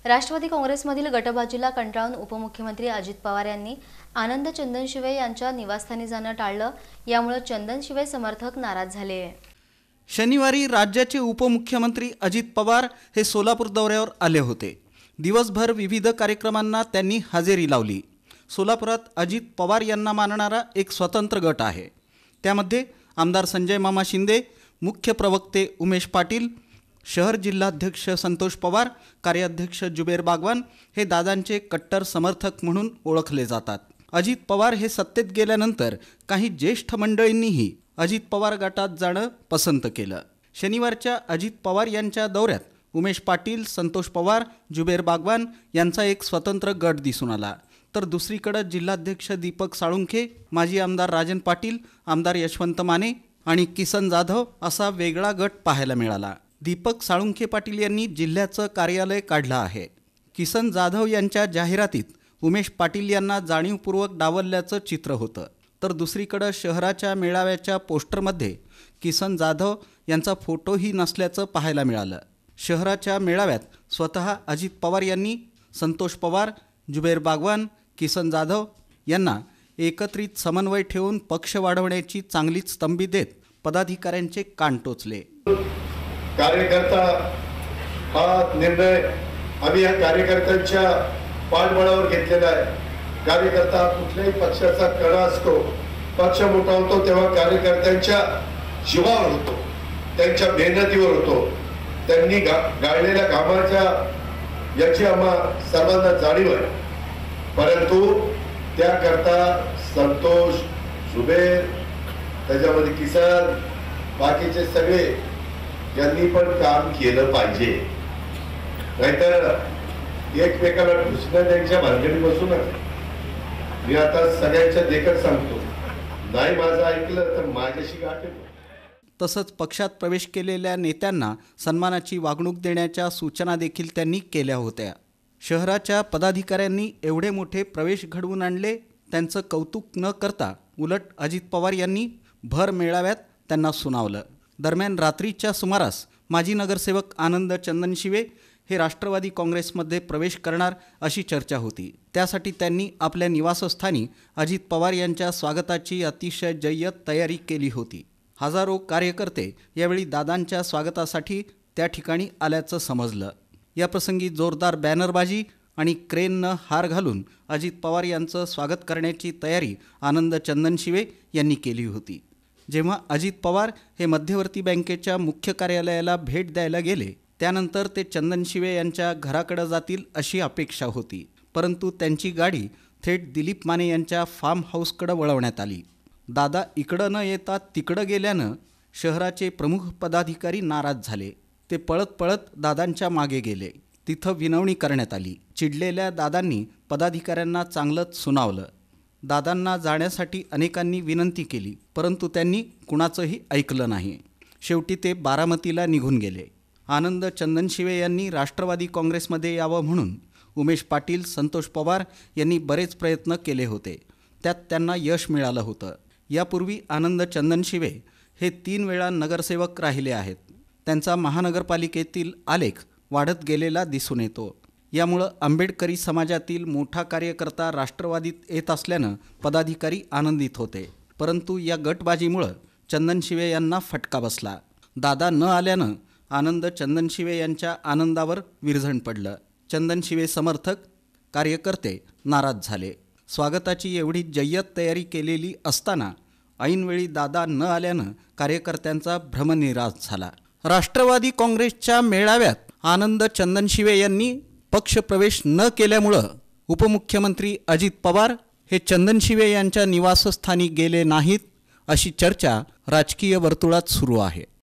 राष्ट्रवादी काँग्रेसमधील गटबाजीला कंटाळून उपमुख्यमंत्री अजित पवार यांनी आनंद चंदनशिवे यांच्या निवासस्थानी जाणं टाळलं। यामुळे चंदनशिवे समर्थक नाराज झाले। शनिवारी राज्याचे उपमुख्यमंत्री अजित पवार हे सोलापूर दौऱ्यावर आले होते। दिवसभर विविध कार्यक्रमांना त्यांनी हजेरी लावली। सोलापुरात अजित पवार यांना मानणारा एक स्वतंत्र गट आहे। त्यामध्ये आमदार संजय मामा शिंदे, मुख्य प्रवक्ते उमेश पाटील, शहर जिल्हाध्यक्ष संतोष पवार, कार्याध्यक्ष जुबेर बागवान हे दादांचे कट्टर समर्थक म्हणून ओळखले जातात। अजित पवार हे सत्तेत गेल्यानंतर काही ज्येष्ठ मंडळींनीही अजित पवार गटात जाणं पसंत केलं। शनिवारच्या अजित पवार यांच्या दौऱ्यात उमेश पाटील, संतोष पवार, जुबेर बागवान यांचा एक स्वतंत्र गट दिसून आला, तर दुसरीकडे जिल्हाध्यक्ष दीपक साळुंखे, माजी आमदार राजन पाटील, आमदार यशवंत माने आणि किसन जाधव असा वेगळा गट पाहायला मिळाला। दीपक साळुंखे पाटील यांनी जिल्ह्याचं कार्यालय काढलं आहे। किसन जाधव यांच्या जाहिरातीत उमेश पाटील यांना जाणीवपूर्वक डावलल्याचं चित्र होतं, तर दुसरीकडे शहराच्या मेळाव्याच्या पोस्टरमध्ये किसन जाधव यांचा फोटोही नसल्याचं पाहायला मिळालं। शहराच्या मेळाव्यात स्वतः अजित पवार यांनी संतोष पवार, जुबेर बागवान, किसन जाधव यांना एकत्रित समन्वय ठेवून पक्ष वाढवण्याची चांगलीच तंबी देत पदाधिकाऱ्यांचे कान टोचले। कार्यकर्ता हा निर्णय आम्ही या कार्यकर्त्यांच्या पाठबळावर घेतलेला आहे। कार्यकर्ता कुठल्याही पक्षाचा कणा असतो, पक्ष मोठा होतो तेव्हा कार्यकर्त्यांच्या जीवावर होतो, त्यांच्या मेहनतीवर होतो, त्यांनी गाळलेल्या कामाच्या याची आम्हा सर्वांना जाणीव आहे। परंतु त्याकरता संतोष, जुबेर, त्याच्यामध्ये किसन, बाकीचे सगळे यांनी पण काम केलं पाहिजे, नाहीतर एकमेकाला घुसणं त्यांच्या भानगडी बसू नका। मी आता सगळ्यांच्या देखत सांगतो, नाही माझं ऐकलं तर माझ्याशी गाठ येतो। तसंच पक्षात प्रवेश केलेल्या नेत्यांना सन्मानाची वागणूक देण्याच्या सूचना देखील त्यांनी केल्या होत्या। शहराच्या पदाधिकाऱ्यांनी एवढे मोठे प्रवेश घडवून आणले, त्यांचं कौतुक न करता उलट अजित पवार यांनी भर मेळाव्यात त्यांना सुनावलं। दरम्यान रात्रीच्या सुमारास माजी नगरसेवक आनंद चंदनशिवे हे राष्ट्रवादी काँग्रेसमध्ये प्रवेश करणार अशी चर्चा होती। त्यासाठी त्यांनी आपल्या निवासस्थानी अजित पवार यांच्या स्वागताची अतिशय जय्यत तयारी केली होती। हजारो कार्यकर्ते यावेळी दादांच्या स्वागतासाठी त्या ठिकाणी आल्याचं समजलं। याप्रसंगी जोरदार बॅनरबाजी आणि क्रेननं हार घालून अजित पवार यांचं स्वागत करण्याची तयारी आनंद चंदनशिवे यांनी केली होती। जेव्हा अजित पवार हे मध्यवर्ती बँकेच्या मुख्य कार्यालयाला भेट द्यायला गेले, त्यानंतर ते चंदनशिवे यांच्या घराकडे जातील अशी अपेक्षा होती, परंतु त्यांची गाडी थेट दिलीप माने यांच्या फार्म हाऊसकडे वळवण्यात आली। दादा इकडं न येता तिकडं गेल्यानं शहराचे प्रमुख पदाधिकारी नाराज झाले। ते पळत पळत दादांच्या मागे गेले। तिथं विनवणी करण्यात आली। चिडलेल्या दादांनी पदाधिकाऱ्यांना चांगलंच सुनावलं। दादांना जाण्यासाठी अनेकांनी विनंती केली, परंतु त्यांनी कुणाचंही ऐकलं नाही। शेवटी ते बारामतीला निघून गेले। आनंद चंदनशिवे यांनी राष्ट्रवादी काँग्रेसमध्ये यावं म्हणून उमेश पाटील, संतोष पवार यांनी बरेच प्रयत्न केले होते, त्यात त्यांना यश मिळालं होतं। यापूर्वी आनंद चंदनशिवे हे 3 वेळा नगरसेवक राहिले आहेत। त्यांचा महानगरपालिकेतील आलेख वाढत गेलेला दिसून येतो। यामुळं आंबेडकरी समाजातील मोठा कार्यकर्ता राष्ट्रवादीत येत असल्यानं पदाधिकारी आनंदित होते, परंतु या गटबाजीमुळं चंदनशिवे यांना फटका बसला। दादा न आल्यानं आनंद चंदनशिवे यांच्या आनंदावर विरझण पडलं। चंदनशिवे समर्थक, कार्यकर्ते नाराज झाले। स्वागताची एवढी जय्यत तयारी केलेली असताना ऐनवेळी दादा न आल्यानं कार्यकर्त्यांचा भ्रमनिरास झाला। राष्ट्रवादी काँग्रेसच्या मेळाव्यात आनंद चंदनशिवे यांनी पक्षप्रवेश न केल्यामुळं उपमुख्यमंत्री अजित पवार हे चंदनशिवे यांच्या निवासस्थानी गेले नाहीत अशी चर्चा राजकीय वर्तुळात सुरू आहे।